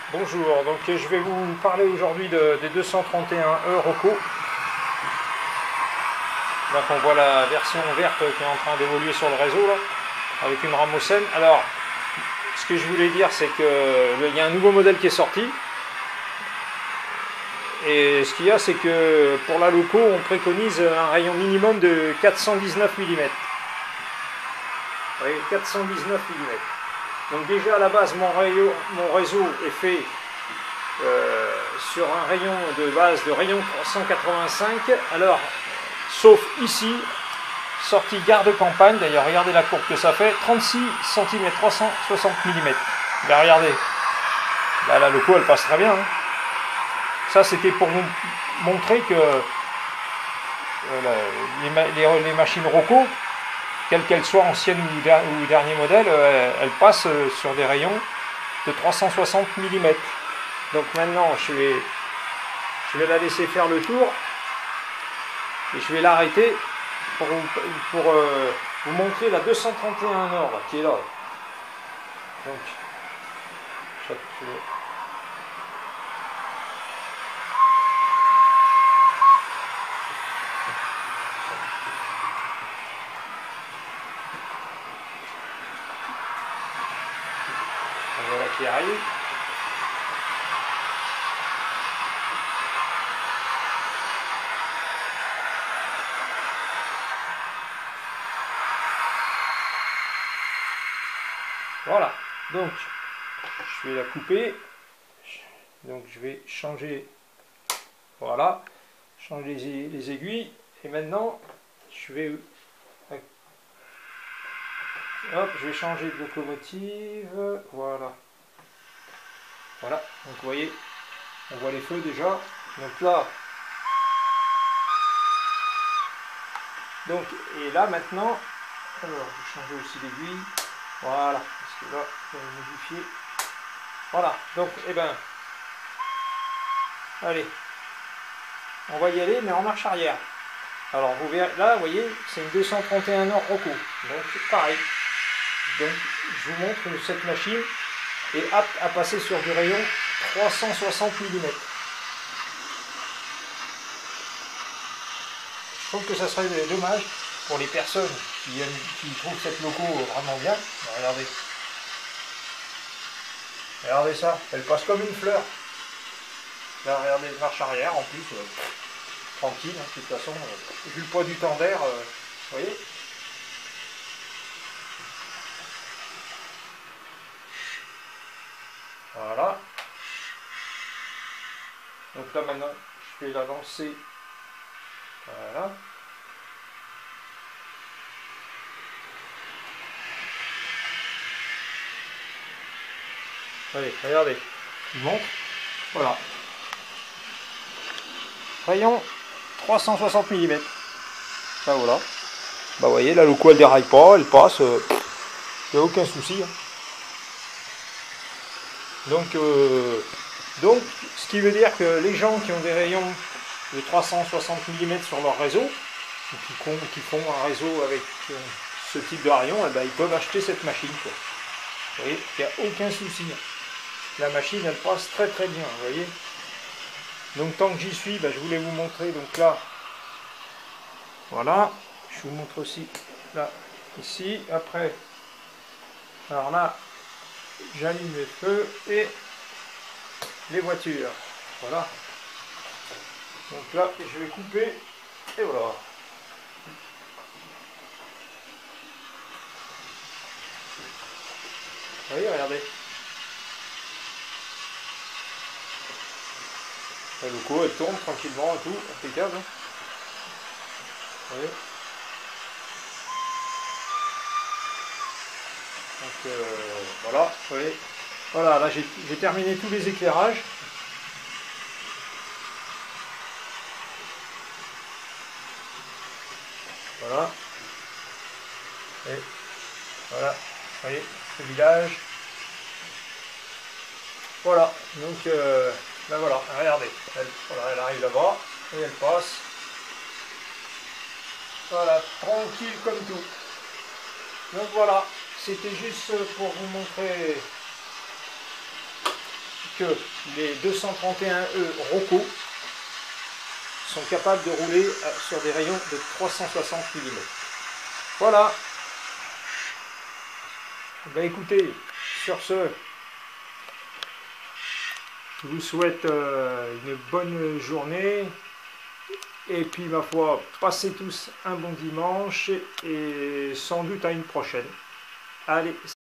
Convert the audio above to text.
Bonjour, donc je vais vous parler aujourd'hui des 231E Rocco. Donc on voit la version verte qui est en train d'évoluer sur le réseau là, avec une rame Osen. Alors, ce que je voulais dire, c'est qu'il y a un nouveau modèle qui est sorti. Et ce qu'il y a, c'est que pour la Loco, on préconise un rayon minimum de 419 mm. Vous voyez, 419 mm. Donc déjà à la base, mon réseau est fait sur un rayon de base de rayon 385. Alors, sauf ici, sortie gare de campagne. D'ailleurs, regardez la courbe que ça fait, 36 cm 360 mm. Là, regardez. Là, la Loco, elle passe très bien. Hein. Ça, c'était pour vous montrer que les machines Rocco, quelles qu'elles soient anciennes ou dernier modèle, elles passent sur des rayons de 360 mm. Donc maintenant, je vais la laisser faire le tour et je vais l'arrêter pour vous montrer la 231 Nord qui est là. Donc, voilà qui arrive. Voilà, donc je vais la couper. Donc je vais changer, voilà, changer les aiguilles. Et maintenant, je vais changer de locomotive. Voilà. Voilà, donc vous voyez, on voit les feux déjà. Donc là, et là maintenant, alors je vais changer aussi l'aiguille. Voilà, parce que là, je vais modifier. Voilà, donc, allez, on va y aller, mais en marche arrière. Alors, vous verrez, là, vous voyez, c'est une 231 Nord Rocco. Donc, pareil. Donc, je vous montre que cette machine est apte à passer sur du rayon 360 mm. Je trouve que ça serait dommage pour les personnes qui trouvent cette Loco vraiment bien. Regardez. Regardez ça, elle passe comme une fleur. Là, regardez, marche arrière en plus. Tranquille, hein, de toute façon, vu le poids du tender, vous voyez. Voilà. Donc là maintenant, je vais la lancer. Voilà. Allez, regardez, je vous montre. Voilà. Rayon 360 mm. Ben voilà. Bah vous voyez, la Loco elle déraille pas, elle passe. Il n'y a aucun souci. Hein. Donc, ce qui veut dire que les gens qui ont des rayons de 360 mm sur leur réseau, ou qui font un réseau avec ce type de rayon, eh ben, ils peuvent acheter cette machine. Quoi. Vous voyez, il n'y a aucun souci. La machine, elle passe très très bien, vous voyez. Donc tant que j'y suis, ben, je voulais vous montrer, donc là, voilà, je vous montre aussi, là, ici, après, alors là, j'allume les feux et les voitures, voilà. Donc là, je vais couper, et voilà. Vous voyez, regardez. La Loco, elle tourne tranquillement et tout, impeccable. Vous voyez. Donc voilà, vous voyez. Voilà, là j'ai terminé tous les éclairages. Voilà. Et voilà, vous voyez, ce village. Voilà, donc ben voilà, regardez, elle arrive là-bas et elle passe. Voilà, tranquille comme tout. Donc voilà, c'était juste pour vous montrer que les 231E Rocco sont capables de rouler sur des rayons de 360 mm. Voilà. Ben écoutez, sur ce, je vous souhaite une bonne journée. Et puis, ma foi, passez tous un bon dimanche et sans doute à une prochaine. Allez.